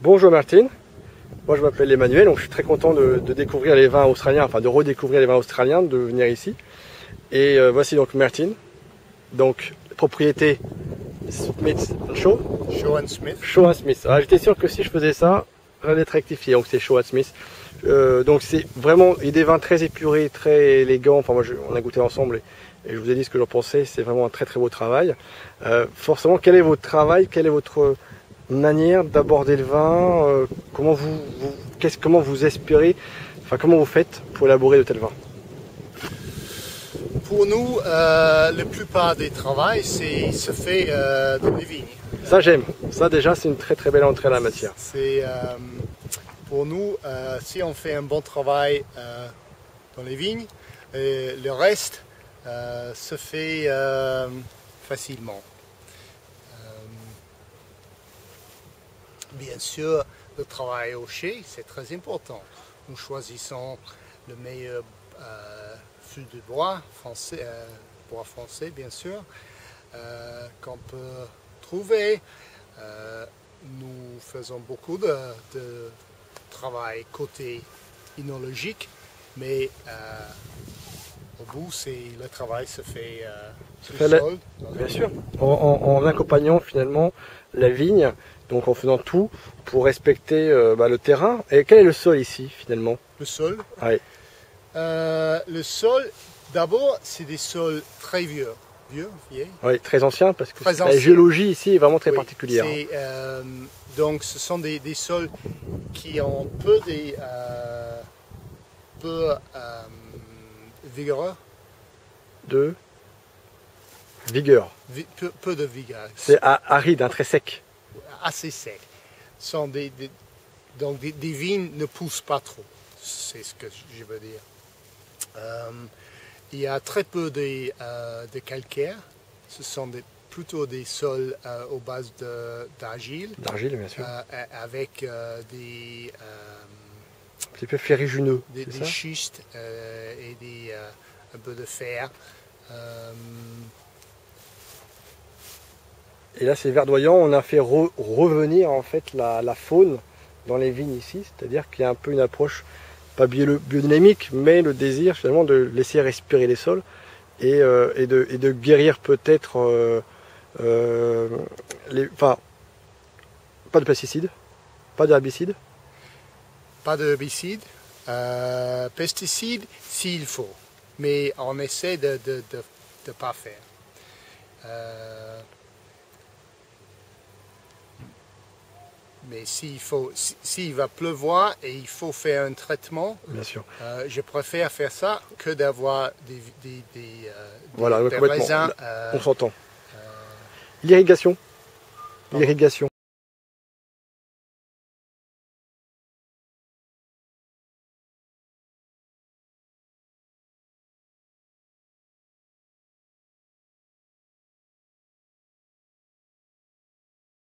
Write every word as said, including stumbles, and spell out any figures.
Bonjour Martine, moi je m'appelle Emmanuel, donc je suis très content de, de découvrir les vins australiens, enfin de redécouvrir les vins australiens, de venir ici. Et euh, voici donc Martine, donc propriété Smith Shaw. Shaw and Smith. Shaw and Smith. Ah, j'étais sûr que si je faisais ça, j'allais être rectifié, donc c'est Shaw and Smith. Euh, donc c'est vraiment il y a des vins très épurés, très élégants, enfin moi je, on a goûté ensemble et, et je vous ai dit ce que j'en pensais, c'est vraiment un très très beau travail. Euh, forcément, quel est votre travail, quelle est votre manière d'aborder le vin, euh, comment vous, vous qu'est-ce, comment vous espérez, enfin comment vous faites pour élaborer de tels vins? Pour nous, euh, la plupart des travaux c'est, se fait euh, dans les vignes. Ça j'aime, ça déjà c'est une très très belle entrée à la matière. C'est, euh, pour nous, euh, si on fait un bon travail euh, dans les vignes, et le reste euh, se fait euh, facilement. Bien sûr, le travail au chai, c'est très important. Nous choisissons le meilleur euh, fût de bois français, euh, bois français bien sûr, euh, qu'on peut trouver. Euh, nous faisons beaucoup de, de travail côté œnologique, mais euh, au bout, c'est, le travail se fait euh, tout seul. La... Bien sûr, en, en, en accompagnant finalement la vigne, donc en faisant tout pour respecter euh, bah, le terrain. Et quel est le sol ici finalement? Le sol oui. euh, Le sol, d'abord, c'est des sols très vieux. Vieux, vieilles. Oui, très anciens parce que très la géologie ici est vraiment très oui, particulière. Euh, donc ce sont des, des sols qui ont peu de euh, peu euh, vigoureux. De vigueur. Vi, peu, peu de vigueur. C'est aride, hein, très sec. Assez sec. Sont des, des, donc des, des vignes ne poussent pas trop. C'est ce que je veux dire. Euh, il y a très peu de, euh, de calcaire. Ce sont des, plutôt des sols euh, aux bases d'argile. D'argile, bien sûr. Euh, avec euh, des... Euh, un petit peu ferrugineux. Des, des schistes euh, et des, euh, un peu de fer. Euh, Et là, c'est verdoyant. On a fait re revenir en fait la, la faune dans les vignes ici, c'est-à-dire qu'il y a un peu une approche pas biodynamique, mais le désir finalement de laisser respirer les sols et, euh, et, de, et de guérir peut-être, euh, euh, les, enfin, pas de pesticides, pas d'herbicides. Pas d'herbicides, euh, pesticides s'il faut, mais on essaie de ne de, de, de pas faire. Euh, Mais s'il faut, s'il va pleuvoir et il faut faire un traitement, bien sûr, euh, je préfère faire ça que d'avoir des, des, des, euh, voilà, des, des raisins. Euh, on s'entend. Euh, L'irrigation, l'irrigation.